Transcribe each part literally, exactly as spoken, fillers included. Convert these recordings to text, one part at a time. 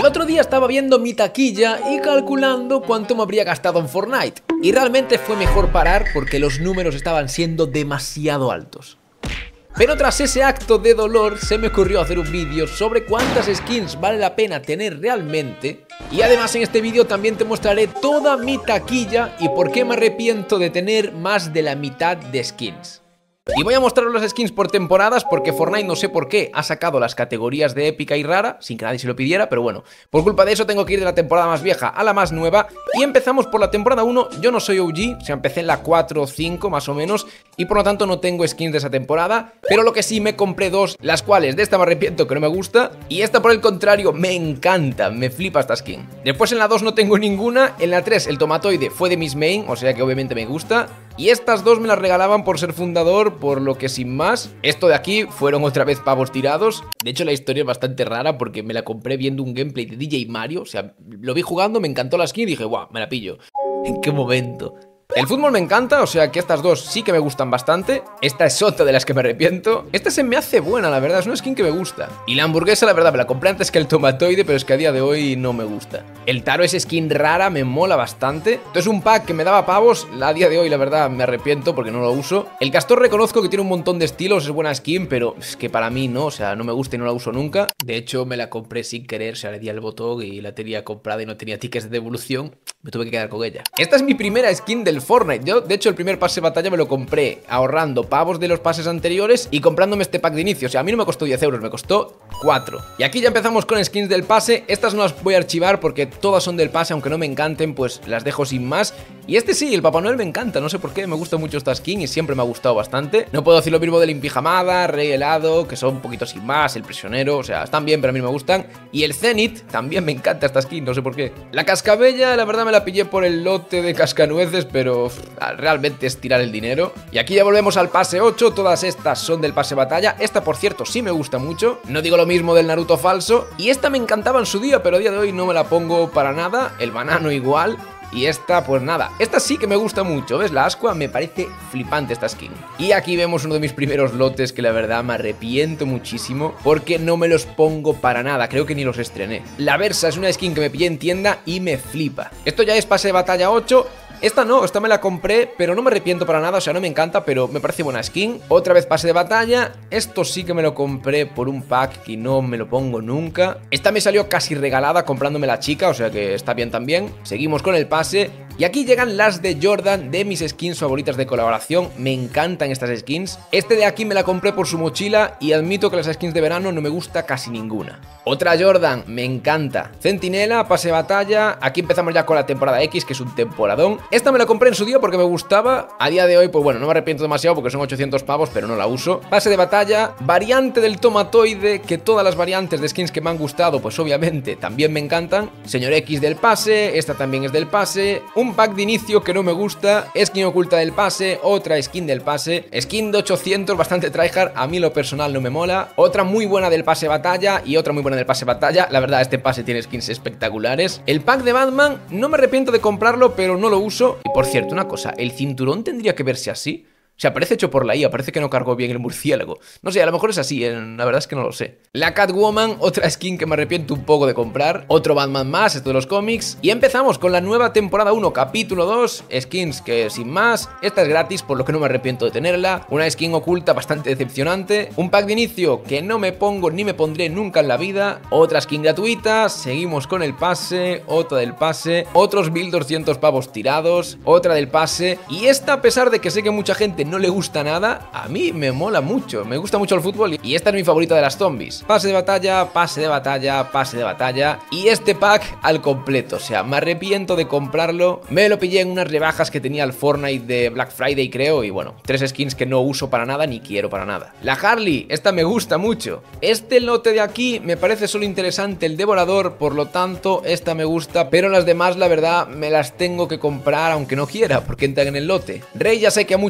otro día estaba viendo mi taquilla y calculando cuánto me habría gastado en Fortnite. Y realmente fue mejor parar porque los números estaban siendo demasiado altos. Pero tras ese acto de dolor se me ocurrió hacer un vídeo sobre cuántas skins vale la pena tener realmente. Y además en este vídeo también te mostraré toda mi taquilla y por qué me arrepiento de tener más de la mitad de skins. Y voy a mostraros las skins por temporadas porque Fortnite no sé por qué ha sacado las categorías de épica y rara sin que nadie se lo pidiera, pero bueno, por culpa de eso tengo que ir de la temporada más vieja a la más nueva. Y empezamos por la temporada uno, yo no soy O G, o sea, empecé en la cuatro o cinco más o menos y por lo tanto no tengo skins de esa temporada, pero lo que sí me compré dos, las cuales de esta me arrepiento que no me gusta y esta por el contrario me encanta, me flipa esta skin. Después en la dos no tengo ninguna, en la tres el tomatoide fue de mis main, o sea que obviamente me gusta. Y estas dos me las regalaban por ser fundador, por lo que sin más, esto de aquí fueron otra vez pavos tirados. De hecho la historia es bastante rara porque me la compré viendo un gameplay de D J Mario, o sea, lo vi jugando, me encantó la skin y dije, guau, me la pillo. ¿En qué momento? El fútbol me encanta, o sea que estas dos sí que me gustan bastante. Esta es otra de las que me arrepiento. Esta se me hace buena, la verdad, es una skin que me gusta. Y la hamburguesa, la verdad, me la compré antes que el tomatoide, pero es que a día de hoy no me gusta. El taro es skin rara, me mola bastante. Entonces un pack que me daba pavos, a día de hoy la verdad me arrepiento porque no lo uso. El castor reconozco que tiene un montón de estilos, es buena skin, pero es que para mí no, o sea, no me gusta y no la uso nunca. De hecho me la compré sin querer, o sea, le di al botón y la tenía comprada y no tenía tickets de devolución. Me tuve que quedar con ella. Esta es mi primera skin del Fortnite. Yo, de hecho, el primer pase de batalla me lo compré ahorrando pavos de los pases anteriores y comprándome este pack de inicio. O sea, a mí no me costó diez euros, me costó cuatro. Y aquí ya empezamos con skins del pase. Estas no las voy a archivar porque todas son del pase, aunque no me encanten, pues las dejo sin más. Y este sí, el Papá Noel me encanta, no sé por qué, me gusta mucho esta skin y siempre me ha gustado bastante. No puedo decir lo mismo del Impijamada, Rey Helado, que son un poquito sin más, el Prisionero, o sea, están bien, pero a mí no me gustan. Y el Zenith, también me encanta esta skin, no sé por qué. La Cascabella, la verdad me la pillé por el lote de cascanueces, pero uf, realmente es tirar el dinero. Y aquí ya volvemos al pase ocho, todas estas son del pase batalla. Esta, por cierto, sí me gusta mucho, no digo lo mismo del Naruto falso. Y esta me encantaba en su día, pero a día de hoy no me la pongo para nada. El banano igual. Y esta, pues nada, esta sí que me gusta mucho, ¿ves? La Asqua me parece flipante esta skin. Y aquí vemos uno de mis primeros lotes que la verdad me arrepiento muchísimo porque no me los pongo para nada, creo que ni los estrené. La Versa es una skin que me pillé en tienda y me flipa. Esto ya es pase de batalla ocho. Esta no, esta me la compré, pero no me arrepiento para nada, o sea, no me encanta, pero me parece buena skin. Otra vez pase de batalla. Esto sí que me lo compré por un pack que no me lo pongo nunca. Esta me salió casi regalada comprándome la chica, o sea que está bien también. Seguimos con el pase. Y aquí llegan las de Jordan, de mis skins favoritas de colaboración. Me encantan estas skins. Este de aquí me la compré por su mochila y admito que las skins de verano no me gusta casi ninguna. Otra Jordan, me encanta. Centinela, pase de batalla. Aquí empezamos ya con la temporada X, que es un temporadón. Esta me la compré en su día porque me gustaba. A día de hoy, pues bueno, no me arrepiento demasiado porque son ochocientos pavos, pero no la uso. Pase de batalla, variante del tomatoide, que todas las variantes de skins que me han gustado, pues obviamente también me encantan. Señor X del pase, esta también es del pase. Un pack de inicio que no me gusta, skin oculta del pase, otra skin del pase. Skin de ochocientos, bastante tryhard, a mí lo personal no me mola. Otra muy buena del pase batalla y otra muy buena del pase batalla. La verdad, este pase tiene skins espectaculares. El pack de Batman, no me arrepiento de comprarlo, pero no lo uso. Y por cierto, una cosa, ¿el cinturón tendría que verse así? O sea, parece hecho por la I A, parece que no cargó bien el murciélago. No sé, a lo mejor es así, eh, la verdad es que no lo sé. La Catwoman, otra skin que me arrepiento un poco de comprar. Otro Batman más, esto de los cómics. Y empezamos con la nueva temporada uno, capítulo dos. Skins que sin más, esta es gratis, por lo que no me arrepiento de tenerla. Una skin oculta bastante decepcionante. Un pack de inicio que no me pongo ni me pondré nunca en la vida. Otra skin gratuita. Seguimos con el pase, otra del pase. Otros mil doscientos pavos tirados. Otra del pase. Y esta, a pesar de que sé que mucha gente no le gusta nada, a mí me mola mucho, me gusta mucho el fútbol y esta es mi favorita de las zombies. Pase de batalla, pase de batalla, pase de batalla y este pack al completo, o sea, me arrepiento de comprarlo, me lo pillé en unas rebajas que tenía el Fortnite de Black Friday creo y bueno, tres skins que no uso para nada ni quiero para nada. La Harley, esta me gusta mucho. Este lote de aquí me parece solo interesante el devorador, por lo tanto esta me gusta, pero las demás la verdad me las tengo que comprar aunque no quiera porque entran en el lote. Rey ya sé que a mucha gente no le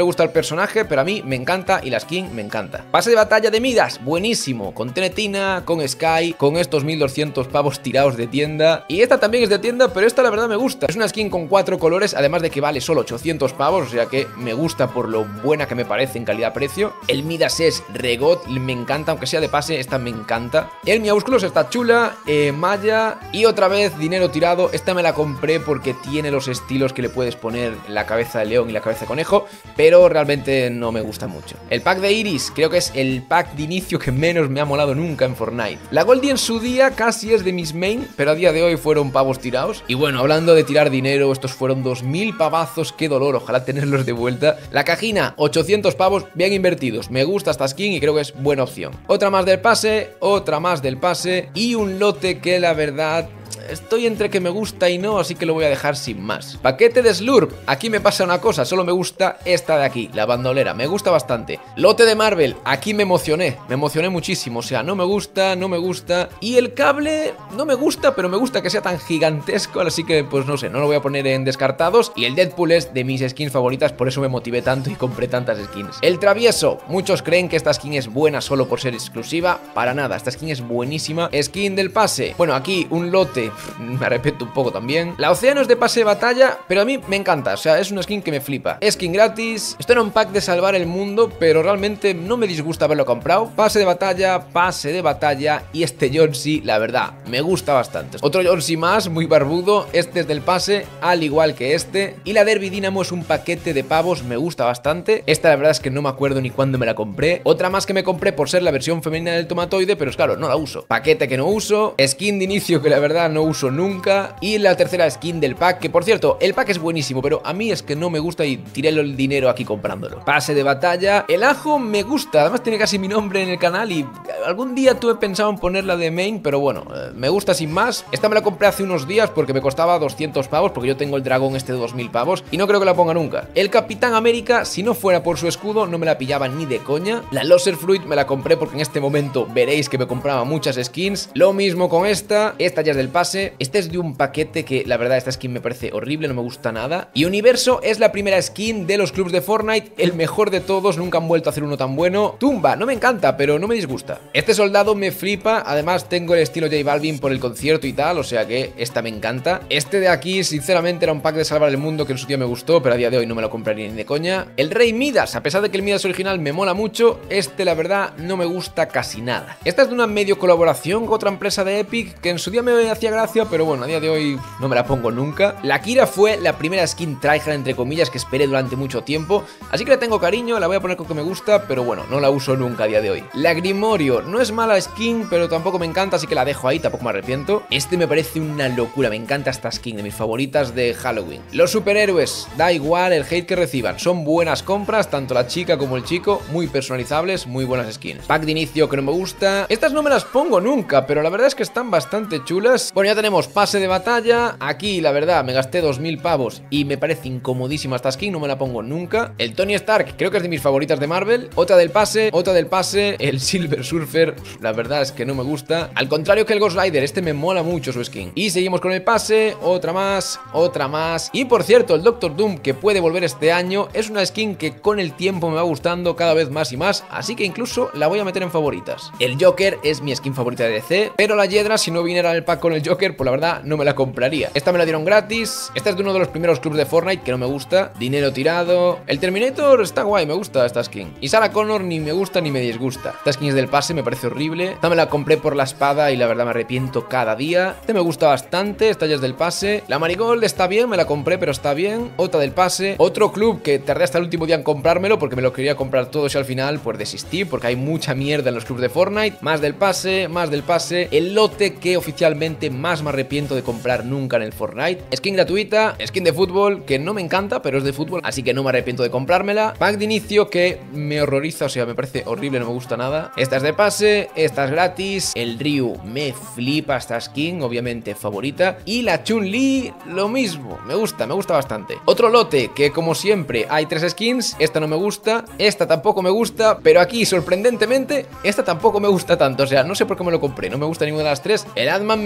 gusta el personaje, pero a mí me encanta y la skin me encanta. Pase de batalla de Midas, buenísimo, con Tenetina, con Sky, con estos mil doscientos pavos tirados de tienda. Y esta también es de tienda, pero esta la verdad me gusta. Es una skin con cuatro colores, además de que vale solo ochocientos pavos, o sea que me gusta por lo buena que me parece en calidad-precio. El Midas es Regot, me encanta, aunque sea de pase, esta me encanta. El Miaúsculos está chula, eh, Maya y otra vez dinero tirado. Esta me la compré porque tiene los estilos que le puedes poner la cabeza de león y la cabeza de conejo, pero realmente no me gusta mucho. El pack de Iris creo que es el pack de inicio que menos me ha molado nunca en Fortnite. La Goldie en su día casi es de mis main, pero a día de hoy fueron pavos tirados. Y bueno, hablando de tirar dinero, estos fueron dos mil pavazos, qué dolor, ojalá tenerlos de vuelta. La cajina, ochocientos pavos bien invertidos, me gusta esta skin y creo que es buena opción. Otra más del pase, otra más del pase y un lote que la verdad... estoy entre que me gusta y no, así que lo voy a dejar sin más. Paquete de Slurp, aquí me pasa una cosa, solo me gusta esta de aquí, la bandolera, me gusta bastante. Lote de Marvel, aquí me emocioné, me emocioné muchísimo, o sea, no me gusta, no me gusta. Y el cable, no me gusta, pero me gusta que sea tan gigantesco, así que pues no sé, no lo voy a poner en descartados. Y el Deadpool es de mis skins favoritas, por eso me motivé tanto y compré tantas skins. El Travieso, muchos creen que esta skin es buena solo por ser exclusiva, para nada, esta skin es buenísima. Skin del pase, bueno, aquí un lote... me arrepiento un poco también. La Océano es de pase de batalla, pero a mí me encanta, o sea, es una skin que me flipa. Skin gratis, esto era un pack de salvar el mundo, pero realmente no me disgusta haberlo comprado. Pase de batalla, pase de batalla y este Johnsy, la verdad, me gusta bastante. Otro Johnsy más, muy barbudo, este es del pase, al igual que este. Y la Derby Dynamo es un paquete de pavos, me gusta bastante. Esta la verdad es que no me acuerdo ni cuándo me la compré. Otra más que me compré por ser la versión femenina del Tomatoide, pero es claro, no la uso. Paquete que no uso, skin de inicio que la verdad no uso nunca, y la tercera skin del pack, que por cierto, el pack es buenísimo, pero a mí es que no me gusta y tiré el dinero aquí comprándolo. Pase de batalla, el ajo me gusta, además tiene casi mi nombre en el canal y algún día tuve pensado en ponerla de main, pero bueno, eh, me gusta sin más. Esta me la compré hace unos días porque me costaba doscientos pavos, porque yo tengo el dragón este de dos mil pavos y no creo que la ponga nunca. El Capitán América, si no fuera por su escudo, no me la pillaba ni de coña. La Loser Fruit me la compré porque en este momento veréis que me compraba muchas skins. Lo mismo con esta, esta ya es del pase. Este es de un paquete que la verdad esta skin me parece horrible, no me gusta nada. Y Universo es la primera skin de los clubs de Fortnite, el mejor de todos, nunca han vuelto a hacer uno tan bueno. Tumba, no me encanta, pero no me disgusta. Este soldado me flipa, además tengo el estilo J Balvin por el concierto y tal, o sea que esta me encanta. Este de aquí sinceramente era un pack de salvar el mundo que en su día me gustó, pero a día de hoy no me lo compraría ni de coña. El Rey Midas, a pesar de que el Midas original me mola mucho, este la verdad no me gusta casi nada. Esta es de una medio colaboración con otra empresa de Epic que en su día me hacía gracia, pero bueno, a día de hoy no me la pongo nunca. La Kira fue la primera skin tryhard entre comillas que esperé durante mucho tiempo, así que le tengo cariño, la voy a poner con que me gusta, pero bueno, no la uso nunca a día de hoy. La Grimorio no es mala skin, pero tampoco me encanta, así que la dejo ahí, tampoco me arrepiento. Este me parece una locura, me encanta esta skin, de mis favoritas de Halloween. Los superhéroes, da igual el hate que reciban, son buenas compras, tanto la chica como el chico, muy personalizables, muy buenas skins. Pack de inicio que no me gusta, estas no me las pongo nunca, pero la verdad es que están bastante chulas. Bueno, ya tenemos pase de batalla, aquí la verdad me gasté dos mil pavos y me parece incomodísima esta skin, no me la pongo nunca. El Tony Stark creo que es de mis favoritas de Marvel, otra del pase, otra del pase, el Silver Surfer, la verdad es que no me gusta, al contrario que el Ghost Rider, este me mola mucho su skin. Y seguimos con el pase, otra más, otra más, y por cierto el Doctor Doom que puede volver este año, es una skin que con el tiempo me va gustando cada vez más y más, así que incluso la voy a meter en favoritas. El Joker es mi skin favorita de D C, pero la Hiedra si no viniera en el pack con el Joker, pues la verdad no me la compraría. Esta me la dieron gratis, esta es de uno de los primeros clubs de Fortnite que no me gusta, dinero tirado. El Terminator está guay, me gusta esta skin. Y Sarah Connor ni me gusta ni me disgusta. Esta skin es del pase, me parece horrible. Esta me la compré por la espada y la verdad me arrepiento cada día. Esta me gusta bastante, esta ya es del pase. La Marigold está bien, me la compré pero está bien. Otra del pase. Otro club que tardé hasta el último día en comprármelo porque me lo quería comprar todo y al final pues desistí porque hay mucha mierda en los clubs de Fortnite. Más del pase, más del pase. El lote que oficialmente más me arrepiento de comprar nunca en el Fortnite. Skin gratuita, skin de fútbol que no me encanta pero es de fútbol, así que no me arrepiento de comprármela. Pack de inicio que me horroriza, o sea, me parece horrible, no me gusta nada. Esta es de pase, esta es gratis. El Ryu me flipa esta skin, obviamente favorita. Y la Chun-Li, lo mismo, me gusta, me gusta bastante. Otro lote que como siempre hay tres skins, esta no me gusta, esta tampoco me gusta, pero aquí sorprendentemente esta tampoco me gusta tanto, o sea, no sé por qué me lo compré, no me gusta ninguna de las tres. El Ant-Man me mola,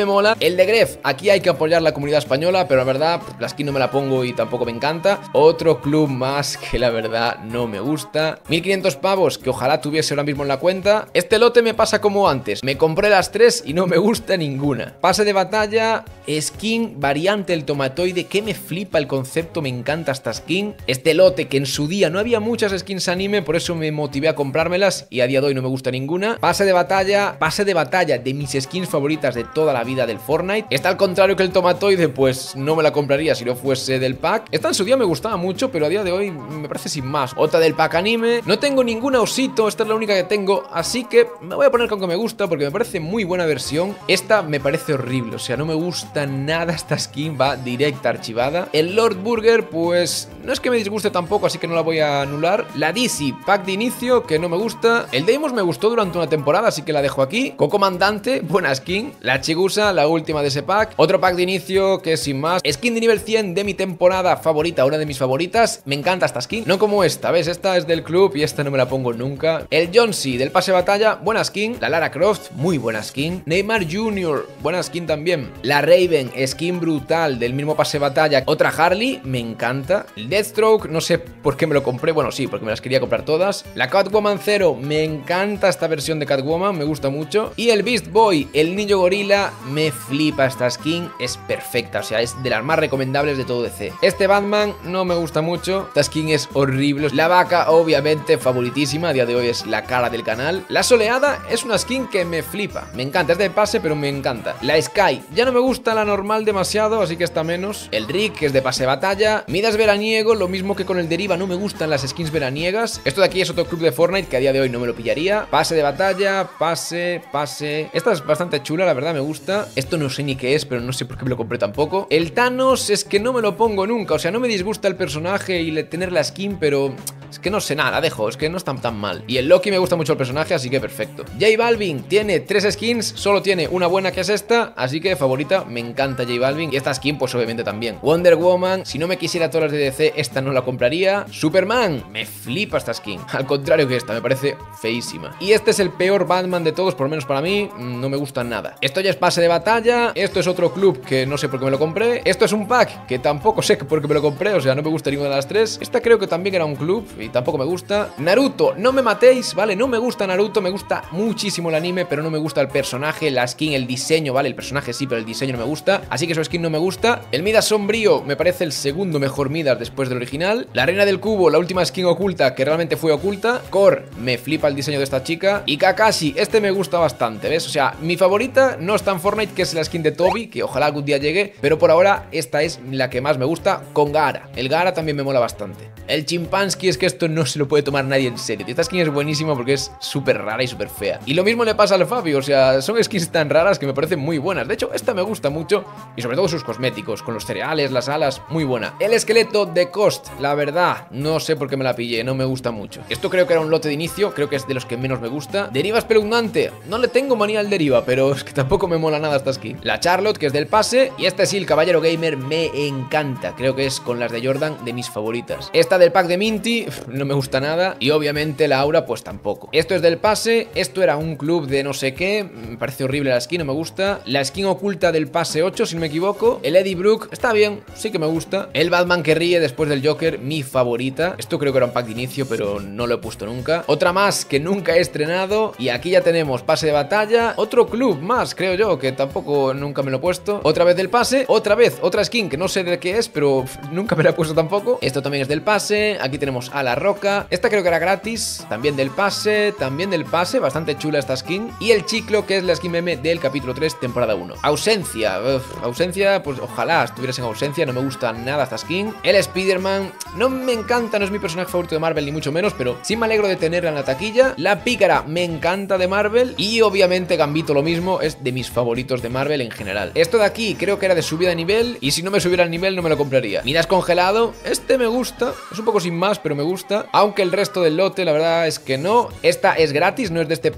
El de Gref, aquí hay que apoyar la comunidad española, pero la verdad, la skin no me la pongo y tampoco me encanta. Otro club más que la verdad no me gusta. mil quinientos pavos que ojalá tuviese ahora mismo en la cuenta. Este lote me pasa como antes, me compré las tres y no me gusta ninguna. Pase de batalla, skin variante el tomatoide, que me flipa el concepto, me encanta esta skin. Este lote que en su día no había muchas skins anime, por eso me motivé a comprármelas y a día de hoy no me gusta ninguna. Pase de batalla, pase de batalla de mis skins favoritas de toda la vida del Fortnite. Esta al contrario que el tomatoide, pues no me la compraría si no fuese del pack. Esta en su día me gustaba mucho, pero a día de hoy me parece sin más. Otra del pack anime. No tengo ninguna osito, esta es la única que tengo, así que me voy a poner con que me gusta porque me parece muy buena versión. Esta me parece horrible, o sea, no me gusta nada esta skin, va directa archivada. El Lord Burger, pues no es que me disguste tampoco, así que no la voy a anular. La D C, pack de inicio, que no me gusta. El Deimos me gustó durante una temporada, así que la dejo aquí. Coco Mandante, buena skin. La Chigusa, la última de ese pack. Otro pack de inicio que sin más. Skin de nivel cien de mi temporada favorita, una de mis favoritas. Me encanta esta skin, no como esta, ¿ves? Esta es del club y esta no me la pongo nunca. El Johnsy del pase batalla, buena skin. La Lara Croft, muy buena skin. Neymar junior, buena skin también. La Raven, skin brutal del mismo pase batalla. Otra Harley, me encanta. El Deathstroke, no sé por qué me lo compré. Bueno, sí, porque me las quería comprar todas. La Catwoman cero, me encanta esta versión de Catwoman, me gusta mucho. Y el Beast Boy, el niño gorila, me flipa esta skin, es perfecta, o sea, es de las más recomendables de todo D C. Este Batman no me gusta mucho, esta skin es horrible. La vaca, obviamente, favoritísima, a día de hoy es la cara del canal. La soleada es una skin que me flipa, me encanta, es de pase, pero me encanta. La Sky, ya no me gusta la normal demasiado, así que está menos. El Rick, que es de pase batalla. Midas veraniego, lo mismo que con el Deriva, no me gustan las skins veraniegas. Esto de aquí es otro club de Fortnite que a día de hoy no me lo pillaría. Pase de batalla, pase, pase. Esta es bastante chula, la verdad, me gusta. Esto no sé ni qué es, pero no sé por qué me lo compré tampoco. El Thanos es que no me lo pongo nunca, o sea, no me disgusta el personaje y tener la skin, pero es que no sé nada, dejo, es que no está tan mal. Y el Loki me gusta mucho el personaje, así que perfecto. J Balvin tiene tres skins, solo tiene una buena que es esta, así que favorita, me encanta J Balvin. Y esta skin, pues obviamente también. Wonder Woman, si no me quisiera todas las de D C, esta no la compraría. Superman, me flipa esta skin, al contrario que esta, me parece feísima. Y este es el peor Batman de todos, por lo menos para mí, no me gusta nada. Esto ya es pase de batalla, esto es otro club que no sé por qué me lo compré. Esto es un pack que tampoco sé por qué me lo compré, o sea, no me gusta ninguna de las tres. Esta creo que también era un club y tampoco me gusta. Naruto, no me matéis, ¿vale? No me gusta Naruto, me gusta muchísimo el anime, pero no me gusta el personaje, la skin, el diseño, ¿vale? El personaje sí, pero el diseño no me gusta, así que su skin no me gusta. El Midas sombrío me parece el segundo mejor Midas después del original. La reina del cubo, la última skin oculta, que realmente fue oculta. Core, me flipa el diseño de esta chica. Y Kakashi, este me gusta bastante, ¿ves? O sea, mi favorita no está en Fortnite, que es la skin de Toby, que ojalá algún día llegue, pero por ahora esta es la que más me gusta, con Gaara. El Gaara también me mola bastante. El Chimpansky, es que esto no se lo puede tomar nadie en serio. Esta skin es buenísima porque es súper rara y súper fea. Y lo mismo le pasa al Fabio, o sea, son skins tan raras que me parecen muy buenas. De hecho, esta me gusta mucho y sobre todo sus cosméticos, con los cereales, las alas, muy buena. El esqueleto de Cost, la verdad, no sé por qué me la pillé, no me gusta mucho. Esto creo que era un lote de inicio, creo que es de los que menos me gusta. Deriva espeluznante, no le tengo manía al Deriva, pero es que tampoco me mola nada esta skin. La Charlotte, que es del pase, y este sí, el Caballero Gamer, me encanta. Creo que es con las de Jordan de mis favoritas. Esta del pack de Minty, no me gusta nada. Y obviamente la Aura, pues tampoco. Esto es del pase, esto era un club de no sé qué, me parece horrible la skin, no me gusta. La skin oculta del pase ocho, si no me equivoco. El Eddie Brook, está bien, sí que me gusta. El Batman que ríe después del Joker, mi favorita. Esto creo que era un pack de inicio, pero no lo he puesto nunca. Otra más que nunca he estrenado. Y aquí ya tenemos pase de batalla. Otro club más, creo yo, que tampoco nunca me lo he puesto. Otra vez del pase, otra vez, otra skin que no sé de qué es, pero nunca me la he puesto tampoco. Esto también es del pase. Aquí tenemos a la Roca. Esta creo que era gratis, también del pase, también del pase, bastante chula esta skin. Y el Chiclo, que es la skin meme del capítulo tres, temporada uno. Ausencia, uf, ausencia, pues ojalá estuvieras en ausencia, no me gusta nada esta skin. El Spider-Man, no me encanta, no es mi personaje favorito de Marvel ni mucho menos, pero sí me alegro de tenerla en la taquilla. La Pícara, me encanta de Marvel. Y obviamente Gambito lo mismo, es de mis favoritos de Marvel en general. Esto de aquí creo que era de subida de nivel, y si no me subiera el nivel no me lo compraría. Midas congelado, este me gusta, es un poco sin más, pero me gusta. Aunque el resto del lote la verdad es que no. Esta es gratis, no es de este pack.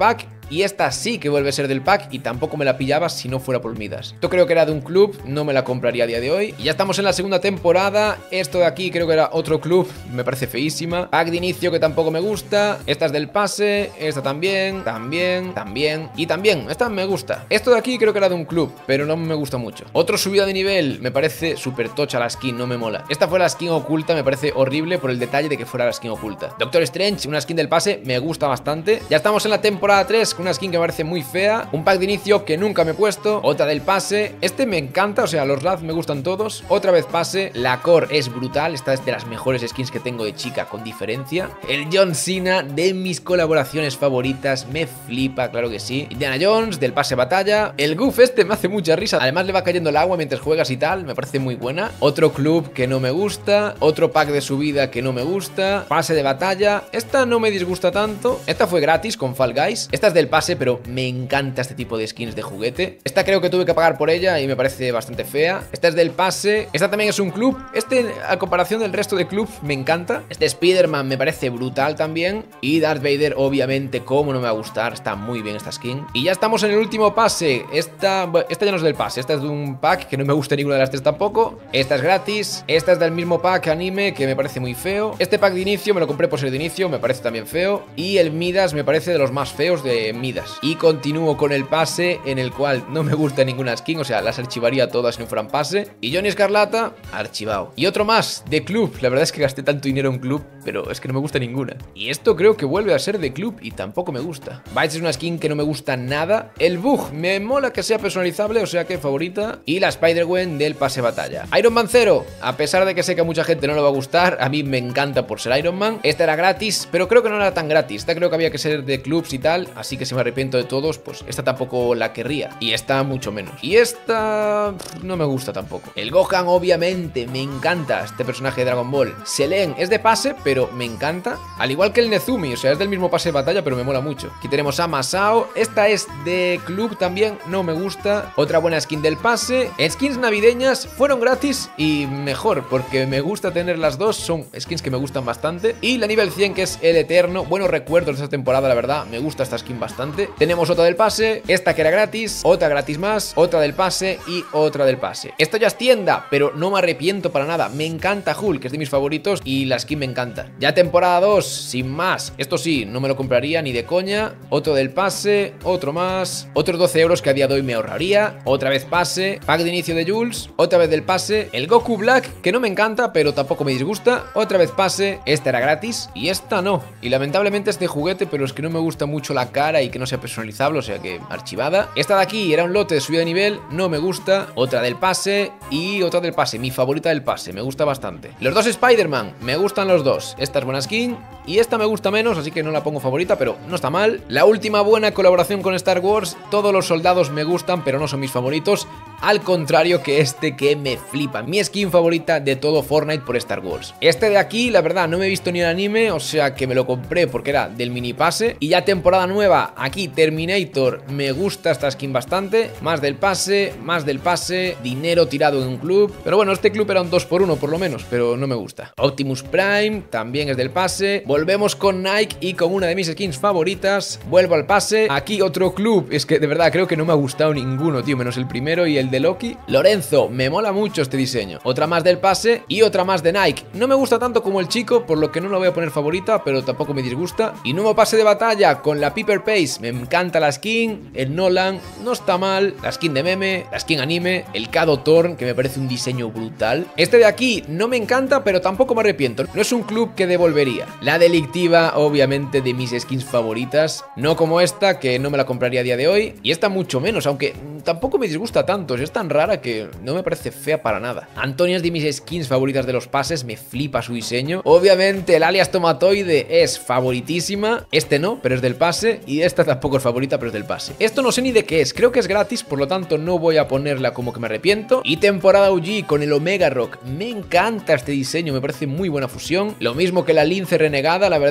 y esta sí que vuelve a ser del pack y tampoco me la pillaba si no fuera por Midas. Esto creo que era de un club, no me la compraría a día de hoy. Y ya estamos en la segunda temporada. Esto de aquí creo que era otro club, me parece feísima. Pack de inicio que tampoco me gusta. Esta es del pase, esta también, también, también y también, esta me gusta. Esto de aquí creo que era de un club, pero no me gusta mucho. Otro subida de nivel, me parece súper tocha la skin, no me mola. Esta fue la skin oculta, me parece horrible por el detalle de que fuera la skin oculta. Doctor Strange, una skin del pase, me gusta bastante. Ya estamos en la temporada tres con una skin que me parece muy fea. Un pack de inicio que nunca me he puesto. Otra del pase, este me encanta, o sea, los Raz me gustan todos. Otra vez pase, la core es brutal. Esta es de las mejores skins que tengo de chica, con diferencia. El John Cena, de mis colaboraciones favoritas, me flipa, claro que sí. Indiana Jones, del pase batalla. El Goof este me hace mucha risa, además le va cayendo el agua mientras juegas y tal, me parece muy buena. Otro club que no me gusta. Otro pack de subida que no me gusta. Pase de batalla, esta no me disgusta tanto. Esta fue gratis con Fall Guys. Esta es del pase, pero me encanta este tipo de skins de juguete. Esta creo que tuve que pagar por ella y me parece bastante fea. Esta es del pase. Esta también es un club. Este, a comparación del resto de clubs, me encanta. Este Spider-Man me parece brutal también. Y Darth Vader, obviamente, cómo no me va a gustar. Está muy bien esta skin. Y ya estamos en el último pase. Esta, bueno, esta ya no es del pase. Esta es de un pack que no me gusta ninguna de las tres tampoco. Esta es gratis. Esta es del mismo pack anime, que me parece muy feo. Este pack de inicio me lo compré por ser de inicio, me parece también feo. Y el Midas me parece de los más feos de Midas. Y continúo con el pase, en el cual no me gusta ninguna skin, o sea, las archivaría todas si no fueran pase. Y Johnny Escarlata, archivado. Y otro más, de club. La verdad es que gasté tanto dinero en club, pero es que no me gusta ninguna. Y esto creo que vuelve a ser de club y tampoco me gusta. Bites es una skin que no me gusta nada. El Bug, me mola que sea personalizable, o sea que favorita. Y la Spider-Gwen del pase batalla. Iron Man cero, a pesar de que sé que a mucha gente no le va a gustar, a mí me encanta por ser Iron Man. Esta era gratis, pero creo que no era tan gratis. Esta creo que había que ser de clubs y tal, así que si me arrepiento de todos, pues esta tampoco la querría. Y esta mucho menos. Y esta no me gusta tampoco. El Gohan, obviamente, me encanta este personaje de Dragon Ball. Selen es de pase, pero me encanta. Al igual que el Nezumi, o sea, es del mismo pase de batalla, pero me mola mucho. Aquí tenemos a Masao. Esta es de club también, no me gusta. Otra buena skin del pase. Skins navideñas fueron gratis y mejor, porque me gusta tener las dos. Son skins que me gustan bastante. Y la nivel cien, que es el Eterno. Buenos recuerdos de esta temporada, la verdad. Me gusta esta skin bastante. Tenemos otra del pase. Esta que era gratis. Otra gratis más. Otra del pase y otra del pase. Esto ya es tienda, pero no me arrepiento para nada. Me encanta Hulk, que es de mis favoritos, y la skin me encanta. Ya temporada dos, sin más. Esto sí, no me lo compraría ni de coña. Otro del pase. Otro más. Otros doce euros que a día de hoy me ahorraría. Otra vez pase. Pack de inicio de Jules. Otra vez del pase. El Goku Black, que no me encanta, pero tampoco me disgusta. Otra vez pase. Esta era gratis y esta no. Y lamentablemente es de juguete, pero es que no me gusta mucho la cara y que no sea personalizable, o sea que archivada. Esta de aquí era un lote de subida de nivel, no me gusta. Otra del pase y otra del pase. Mi favorita del pase, me gusta bastante. Los dos Spider-Man, me gustan los dos. Esta es buena skin y esta me gusta menos, así que no la pongo favorita, pero no está mal. La última buena colaboración con Star Wars. Todos los soldados me gustan, pero no son mis favoritos. Al contrario que este, que me flipa. Mi skin favorita de todo Fortnite por Star Wars. Este de aquí, la verdad, no me he visto ni el anime, o sea que me lo compré porque era del mini pase. Y ya temporada nueva, aquí Terminator, me gusta esta skin bastante. Más del pase, más del pase, dinero tirado en un club. Pero bueno, este club era un dos por uno por lo menos, pero no me gusta. Optimus Prime, también es del pase. Volvemos con Nike y con una de mis skins favoritas. Vuelvo al pase. Aquí otro club, es que de verdad creo que no me ha gustado ninguno, tío, menos el primero y el de Loki. Lorenzo, me mola mucho este diseño. Otra más del pase y otra más de Nike. No me gusta tanto como el chico, por lo que no lo voy a poner favorita, pero tampoco me disgusta. Y nuevo pase de batalla con la Piper Pace. Me encanta la skin. El Nolan no está mal. La skin de meme, la skin anime. El Kado Thorn, que me parece un diseño brutal. Este de aquí no me encanta, pero tampoco me arrepiento. No es un club que devolvería. La delictiva, obviamente, de mis skins favoritas. No como esta, que no me la compraría a día de hoy. Y esta mucho menos, aunque tampoco me disgusta tanto. Es tan rara que no me parece fea para nada. Antonia es de mis skins favoritas de los pases. Me flipa su diseño. Obviamente el alias Tomatoide es favoritísima. Este no, pero es del pase. Y esta tampoco es favorita, pero es del pase. Esto no sé ni de qué es. Creo que es gratis, por lo tanto no voy a ponerla como que me arrepiento. Y temporada O G con el Omega Rock. Me encanta este diseño, me parece muy buena fusión. Lo mismo que la Lince Renegada, la verdad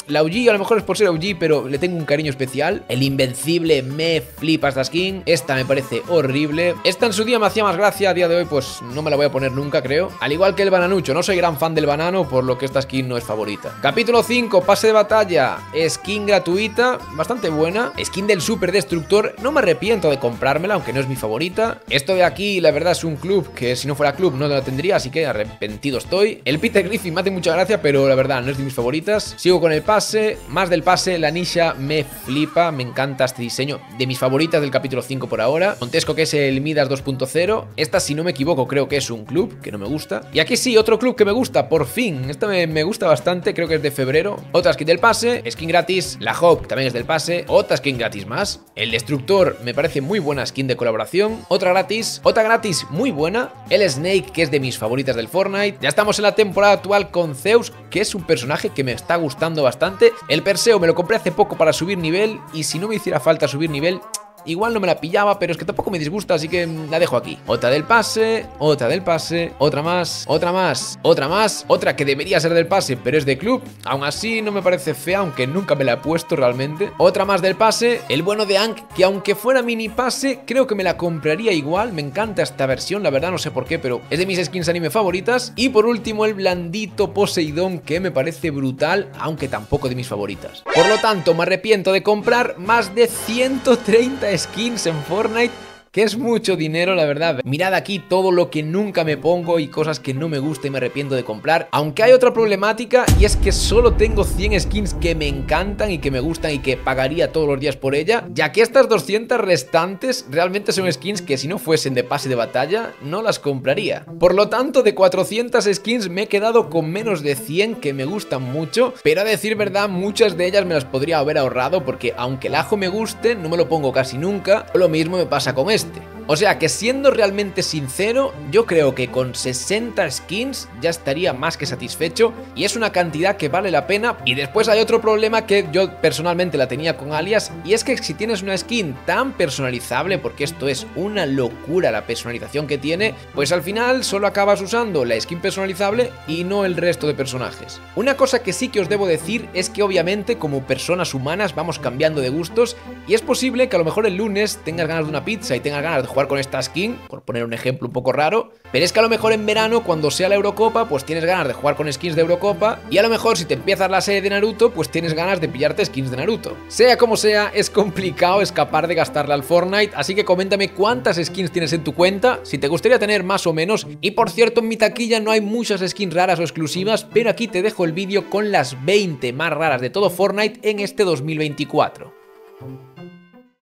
La O G a lo mejor es por ser O G, pero le tengo un cariño especial. El Invencible me flipa esta skin. Esta me parece horrible. Esta en su día me hacía más gracia. A día de hoy pues no me la voy a poner nunca, creo. Al igual que el bananucho. No soy gran fan del banano, por lo que esta skin no es favorita. Capítulo cinco, pase de batalla. Skin gratuita, bastante buena. Skin del Super Destructor. No me arrepiento de comprármela, aunque no es mi favorita. Esto de aquí, la verdad, es un club que si no fuera club no la tendría, así que arrepentido estoy. El Peter Griffin me hace mucha gracia, pero la verdad no es de mis favoritas. Sigo con el pase. Más del pase, la Nisha me flipa. Me encanta este diseño. De mis favoritas del capítulo cinco por ahora. Montesco, que es el Midas dos punto cero. Esta, si no me equivoco, creo que es un club, que no me gusta. Y aquí sí, otro club que me gusta, por fin. Esta me, me gusta bastante, creo que es de febrero. Otra skin del pase, skin gratis. La Hope también es del pase. Otra skin gratis más. El Destructor me parece muy buena skin de colaboración. Otra gratis. Otra gratis muy buena. El Snake, que es de mis favoritas del Fortnite. Ya estamos en la temporada actual con Zeus, que es un personaje que me está gustando bastante. El Perseo me lo compré hace poco para subir nivel, y si no me hiciera falta subir nivel, igual no me la pillaba, pero es que tampoco me disgusta, así que la dejo aquí. Otra del pase, otra del pase, otra más, otra más, otra más, otra que debería ser del pase, pero es de club. Aún así no me parece fea, aunque nunca me la he puesto realmente. Otra más del pase, el bueno de Ankh, que aunque fuera mini pase, creo que me la compraría igual. Me encanta esta versión, la verdad no sé por qué, pero es de mis skins anime favoritas. Y por último el blandito Poseidón, que me parece brutal, aunque tampoco de mis favoritas. Por lo tanto, me arrepiento de comprar más de ciento treinta skins en Fortnite, que es mucho dinero, la verdad. Mirad aquí todo lo que nunca me pongo y cosas que no me gusta y me arrepiento de comprar. Aunque hay otra problemática, y es que solo tengo cien skins que me encantan y que me gustan y que pagaría todos los días por ella, ya que estas doscientas restantes realmente son skins que si no fuesen de pase de batalla no las compraría. Por lo tanto, de cuatrocientas skins me he quedado con menos de cien que me gustan mucho, pero a decir verdad muchas de ellas me las podría haber ahorrado, porque aunque el ajo me guste no me lo pongo casi nunca. Lo mismo me pasa con este. O sea que, siendo realmente sincero, yo creo que con sesenta skins ya estaría más que satisfecho, y es una cantidad que vale la pena. Y después hay otro problema que yo personalmente la tenía con Alias, y es que si tienes una skin tan personalizable, porque esto es una locura la personalización que tiene, pues al final solo acabas usando la skin personalizable y no el resto de personajes. Una cosa que sí que os debo decir es que obviamente como personas humanas vamos cambiando de gustos, y es posible que a lo mejor el lunes tengas ganas de una pizza y tengas ganas de jugar con esta skin, por poner un ejemplo un poco raro, pero es que a lo mejor en verano, cuando sea la Eurocopa, pues tienes ganas de jugar con skins de Eurocopa, y a lo mejor si te empiezas la serie de Naruto, pues tienes ganas de pillarte skins de Naruto. Sea como sea, es complicado escapar de gastarla al Fortnite, así que coméntame cuántas skins tienes en tu cuenta, si te gustaría tener más o menos. Y por cierto, en mi taquilla no hay muchas skins raras o exclusivas, pero aquí te dejo el vídeo con las veinte más raras de todo Fortnite en este dos mil veinticuatro.